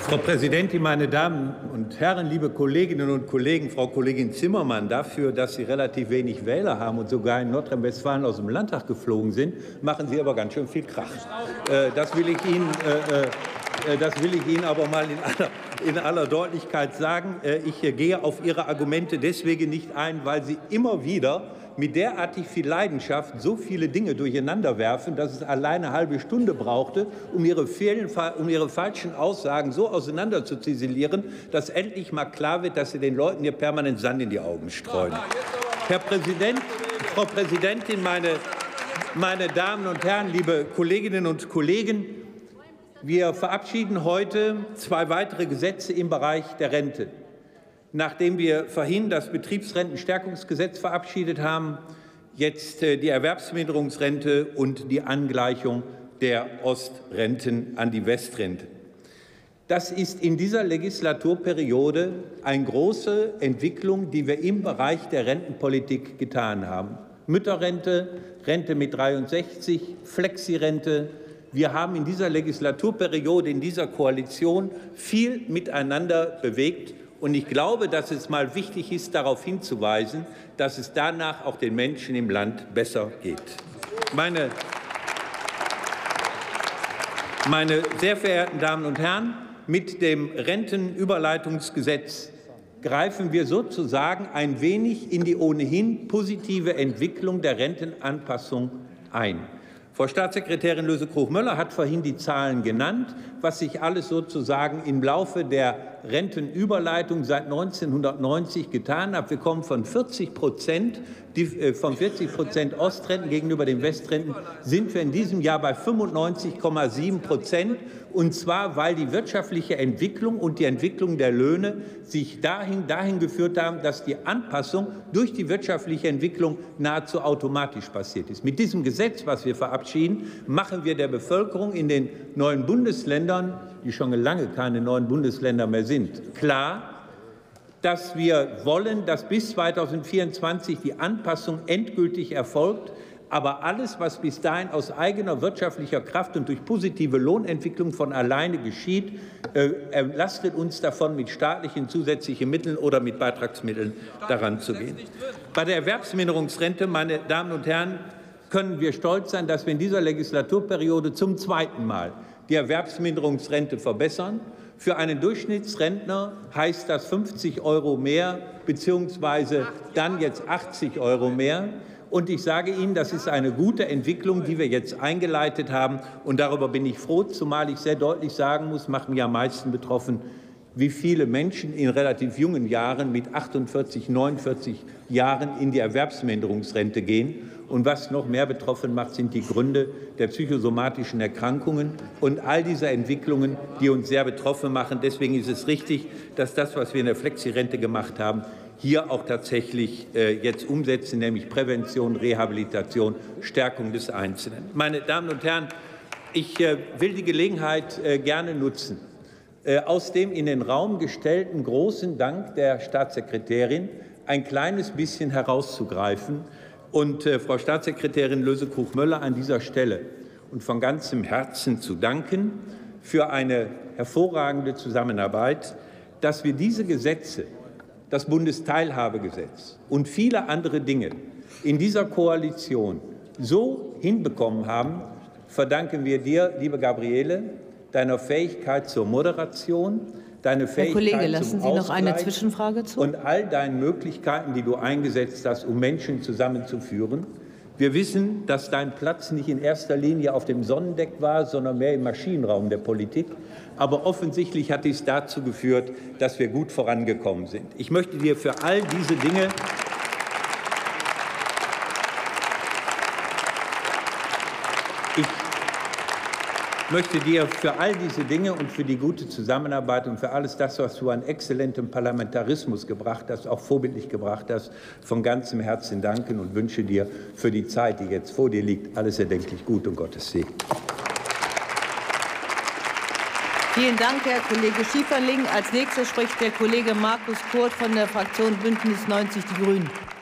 Frau Präsidentin, meine Damen und Herren, liebe Kolleginnen und Kollegen! Frau Kollegin Zimmermann, dafür, dass Sie relativ wenig Wähler haben und sogar in Nordrhein-Westfalen aus dem Landtag geflogen sind, machen Sie aber ganz schön viel Krach. Das will ich Ihnen aber mal in aller Deutlichkeit sagen. Ich gehe auf Ihre Argumente deswegen nicht ein, weil Sie immer wieder mit derartig viel Leidenschaft so viele Dinge durcheinander werfen, dass es alleine eine halbe Stunde brauchte, um Ihre falschen Aussagen so auseinander zu ziselieren, dass endlich mal klar wird, dass Sie den Leuten hier permanent Sand in die Augen streuen. Herr Präsident, Frau Präsidentin, meine Damen und Herren, liebe Kolleginnen und Kollegen! Wir verabschieden heute 2 weitere Gesetze im Bereich der Rente. Nachdem wir vorhin das Betriebsrentenstärkungsgesetz verabschiedet haben, jetzt die Erwerbsminderungsrente und die Angleichung der Ostrenten an die Westrente. Das ist in dieser Legislaturperiode eine große Entwicklung, die wir im Bereich der Rentenpolitik getan haben. Mütterrente, Rente mit 63, Flexirente. Wir haben in dieser Legislaturperiode, in dieser Koalition viel miteinander bewegt. Und ich glaube, dass es mal wichtig ist, darauf hinzuweisen, dass es danach auch den Menschen im Land besser geht. Meine sehr verehrten Damen und Herren, mit dem Rentenüberleitungsgesetz greifen wir sozusagen ein wenig in die ohnehin positive Entwicklung der Rentenanpassung ein. Frau Staatssekretärin Löse-Kruch-Möller hat vorhin die Zahlen genannt, was sich alles sozusagen im Laufe der Rentenüberleitung seit 1990 getan hat. Wir kommen von 40% Ostrenten gegenüber den Westrenten, sind wir in diesem Jahr bei 95,7%. Und zwar, weil die wirtschaftliche Entwicklung und die Entwicklung der Löhne sich dahin geführt haben, dass die Anpassung durch die wirtschaftliche Entwicklung nahezu automatisch passiert ist. Mit diesem Gesetz, was wir verabschieden, machen wir der Bevölkerung in den neuen Bundesländern, die schon lange keine neuen Bundesländer mehr sind, klar, dass wir wollen, dass bis 2024 die Anpassung endgültig erfolgt. Aber alles, was bis dahin aus eigener wirtschaftlicher Kraft und durch positive Lohnentwicklung von alleine geschieht, entlastet uns davon, mit staatlichen zusätzlichen Mitteln oder mit Beitragsmitteln daran zu gehen. Bei der Erwerbsminderungsrente, meine Damen und Herren, können wir stolz sein, dass wir in dieser Legislaturperiode zum 2. Mal die Erwerbsminderungsrente verbessern. Für einen Durchschnittsrentner heißt das 50 € mehr, beziehungsweise dann jetzt 80 € mehr. Und ich sage Ihnen, das ist eine gute Entwicklung, die wir jetzt eingeleitet haben. Und darüber bin ich froh, zumal ich sehr deutlich sagen muss, macht mich am meisten betroffen, wie viele Menschen in relativ jungen Jahren mit 48, 49 Jahren in die Erwerbsminderungsrente gehen. Und was noch mehr betroffen macht, sind die Gründe der psychosomatischen Erkrankungen und all diese Entwicklungen, die uns sehr betroffen machen. Deswegen ist es richtig, dass das, was wir in der Flexirente gemacht haben, hier auch tatsächlich jetzt umsetzen, nämlich Prävention, Rehabilitation, Stärkung des Einzelnen. Meine Damen und Herren, ich will die Gelegenheit gerne nutzen, aus dem in den Raum gestellten großen Dank der Staatssekretärin ein kleines bisschen herauszugreifen und Frau Staatssekretärin Löse-Kruch-Möller an dieser Stelle und von ganzem Herzen zu danken für eine hervorragende Zusammenarbeit, dass wir diese Gesetze, das Bundesteilhabegesetz und viele andere Dinge in dieser Koalition so hinbekommen haben, verdanken wir dir, liebe Gabriele, deiner Fähigkeit zur Moderation, deine Fähigkeit zum Ausgleich. Herr Kollege, lassen Sie noch eine Zwischenfrage zu? Und all deinen Möglichkeiten, die du eingesetzt hast, um Menschen zusammenzuführen. Wir wissen, dass dein Platz nicht in erster Linie auf dem Sonnendeck war, sondern mehr im Maschinenraum der Politik. Aber offensichtlich hat dies dazu geführt, dass wir gut vorangekommen sind. Ich möchte dir für all diese Dinge und für die gute Zusammenarbeit und für alles das, was du an exzellentem Parlamentarismus gebracht hast, auch vorbildlich gebracht hast, von ganzem Herzen danken und wünsche dir für die Zeit, die jetzt vor dir liegt, alles erdenklich gut und Gottes Segen. Vielen Dank, Herr Kollege Schieferling. Als nächster spricht der Kollege Markus Kurt von der Fraktion Bündnis 90 Die Grünen.